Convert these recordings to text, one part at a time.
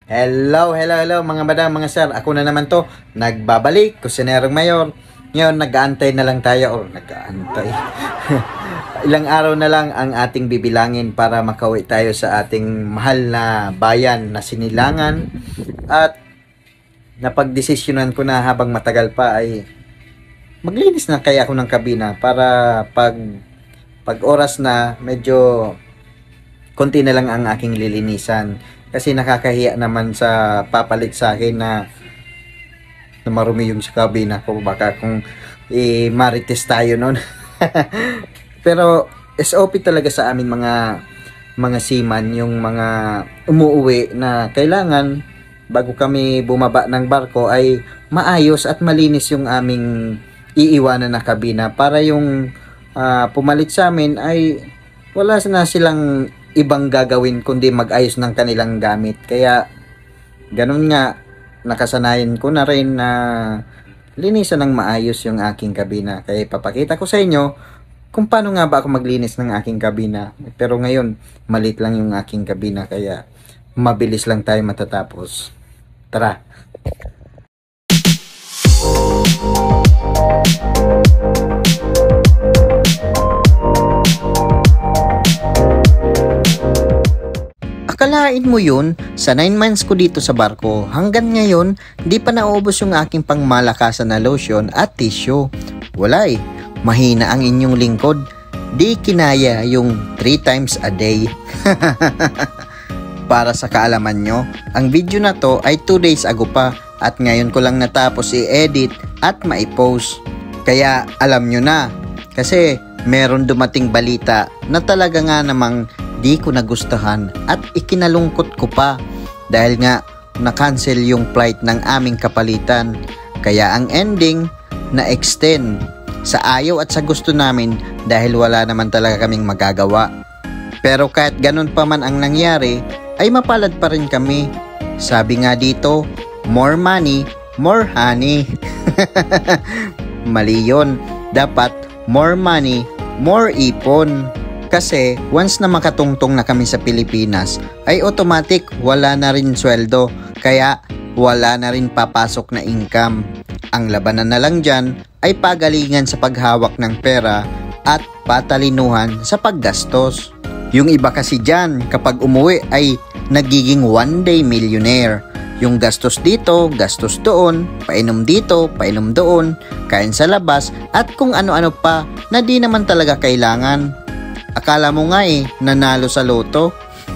Hello mga madam, mga sir. Ako na naman to. Nagbabalik, Kusinerong Mayor. Ngayon, nag-aantay na lang tayo. Nag-aantay. Ilang araw na lang ang ating bibilangin para makauwi tayo sa ating mahal na bayan na Sinilangan. At napagdesisyonan ko na habang matagal pa ay maglinis na kaya ako ng kabina para pag oras na medyo konti na lang ang aking lilinisan. Kasi nakakahiya naman sa papalit sa akin na marumi yung sa kabina ko. Baka kung marites tayo nun. Pero SOP talaga sa amin mga seaman, yung mga umuuwi na kailangan bago kami bumaba ng barko ay maayos at malinis yung aming iiwanan na kabina para yung pumalit sa amin ay wala na silang ibang gagawin kundi mag-ayos ng kanilang gamit. Kaya ganun nga, nakasanayan ko na rin na linisan ng maayos yung aking kabina. Kaya ipapakita ko sa inyo kung paano nga ba ako maglinis ng aking kabina. Pero ngayon, malit lang yung aking kabina kaya mabilis lang tayo matatapos. Tara! Akalain mo yun, sa 9 months ko dito sa barko, hanggang ngayon, di pa naubos yung aking pangmalakasan na lotion at tissue. Wala eh, mahina ang inyong lingkod. Di kinaya yung 3 times a day. Para sa kaalaman nyo, ang video na to ay 2 days ago pa at ngayon ko lang natapos i-edit at ma-post. Kaya alam nyo na, kasi meron dumating balita na talaga nga namang di ko nagustuhan at ikinalungkot ko pa dahil nga na-cancel yung flight ng aming kapalitan. Kaya ang ending na-extend sa ayaw at sa gusto namin dahil wala naman talaga kaming magagawa. Pero kahit ganun pa man ang nangyari ay mapalad pa rin kami. Sabi nga dito, more money, more honey. Mali yun. Dapat more money, more ipon. Kasi once na makatungtong na kami sa Pilipinas ay automatic wala na rin sweldo, kaya wala na rin papasok na income. Ang labanan na lang dyan ay pagalingan sa paghawak ng pera at patalinuhan sa paggastos. Yung iba kasi dyan kapag umuwi ay nagiging one day millionaire. Yung gastos dito, gastos doon, painom dito, painom doon, kain sa labas at kung ano-ano pa na di naman talaga kailangan. Akala mo nga nanalo sa loto.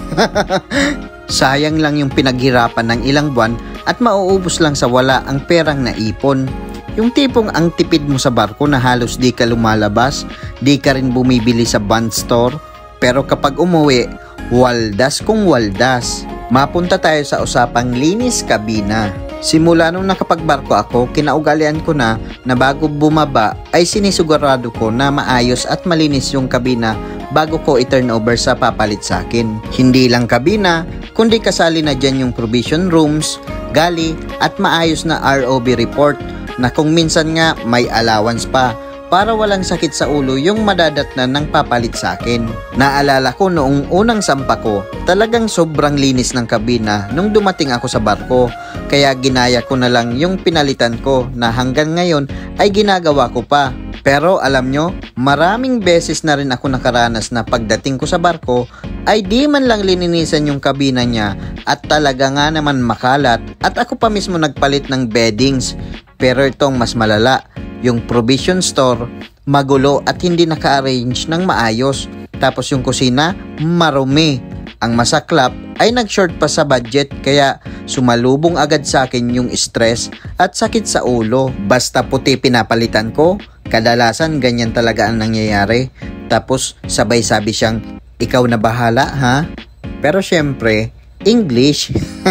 Sayang lang yung pinaghirapan ng ilang buwan at mauubos lang sa wala ang perang naipon. Yung tipong ang tipid mo sa barko na halos di ka lumalabas, di ka rin bumibili sa bond store. Pero kapag umuwi, waldas kung waldas. Mapunta tayo sa usapang linis kabina. Simula nung nakapagbarko ako, kinaugalian ko na bago bumaba ay sinisigurado ko na maayos at malinis yung kabina bago ko i-turn over sa papalit sa akin. Hindi lang kabina, kundi kasali na dyan yung provision rooms, galley at maayos na ROB report na kung minsan nga may allowance pa para walang sakit sa ulo yung madadatnan ng papalit sa akin. Naalala ko noong unang sampa ko, talagang sobrang linis ng kabina nung dumating ako sa barko. Kaya ginaya ko na lang yung pinalitan ko na hanggang ngayon ay ginagawa ko pa. Pero alam nyo, maraming beses na rin ako nakaranas na pagdating ko sa barko ay di man lang lininisan yung kabina niya at talaga nga naman makalat at ako pa mismo nagpalit ng beddings. Pero itong mas malala, yung provision store, magulo at hindi naka-arrange ng maayos. Tapos yung kusina, marumi. Ang masaklap ay nag-short pa sa budget kaya sumalubong agad sa akin yung stress at sakit sa ulo. Basta puti pinapalitan ko, kadalasan ganyan talaga ang nangyayari. Tapos sabay sabi siyang, ikaw na bahala ha? Pero syempre, English.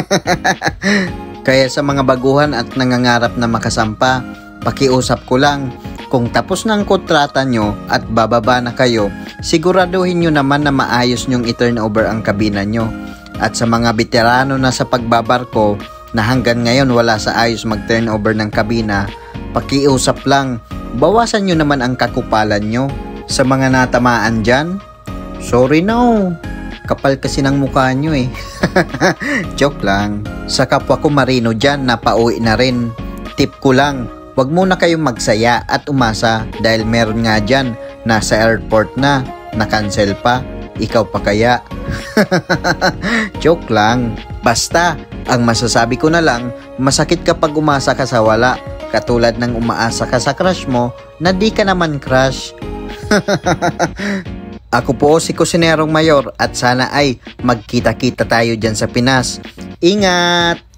Kaya sa mga baguhan at nangangarap na makasampa, pakiusap ko lang, kung tapos ng kontrata nyo at bababa na kayo, siguraduhin nyo naman na maayos nyong i-turn over ang kabina nyo. At sa mga veterano na sa pagbabarko na hanggang ngayon wala sa ayos mag-turn over ng kabina, pakiusap lang, bawasan nyo naman ang kakupalan nyo. Sa mga natamaan dyan, sorry no, Kapal kasi ng mukha nyo eh. Joke lang. Sa kapwa ko marino dyan, napauwi na rin. Tip ko lang, wag muna kayong magsaya at umasa dahil meron nga dyan, nasa airport na, na-cancel pa. Ikaw pa kaya? Joke lang. Basta, ang masasabi ko na lang, masakit kapag umasa ka sa wala. Katulad ng umaasa ka sa crush mo na di ka naman crush. Ako po si Kusinerong Mayor at sana ay magkita-kita tayo dyan sa Pinas. Ingat!